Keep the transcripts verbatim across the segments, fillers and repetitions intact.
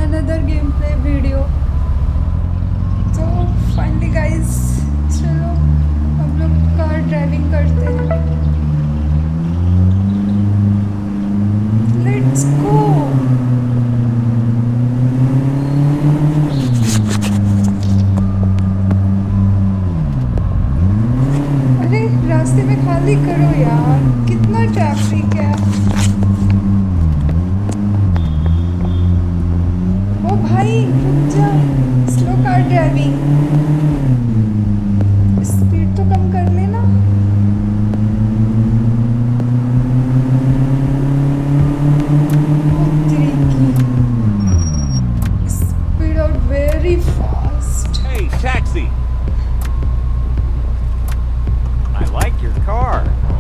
another gameplay video. So finally guys, चलो हम लोग कार ड्राइविंग करते हैं. Let's go. अरे रास्ते में खाली करो यार, कितना ट्रैफिक है. ओ भाई रुक जा, स्लो कार ड्राइविंग. स्पीड तो कम कर लेना. Speed out very fast. Hey, taxi! I like your car.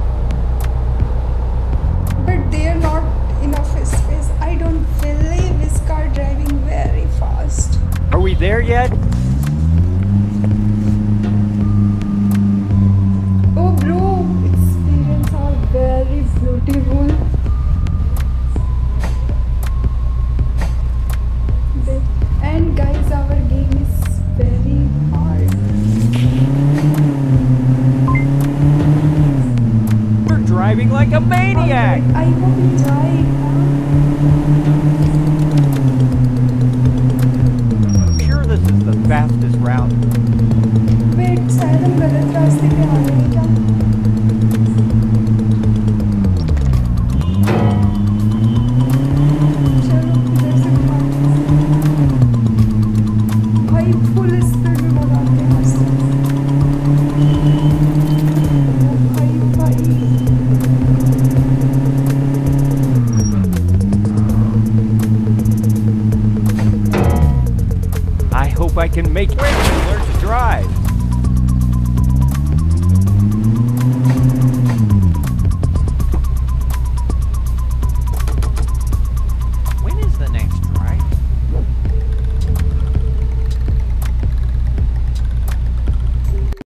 But they are not enough space. I don't believe this car driving very fast. Are we there yet? Oh bro, experience are very beautiful. And guys, our game is very hard. We're driving like a maniac! I hope you died. I'm sure this is the fastest route. Wait, शायद हम गलत रास्ते पे आ गए क्या? चलो इधर से भाई फुल स्पीड में भगाते हैं रास्ते. भाई भाई I hope I can make it and learn to drive.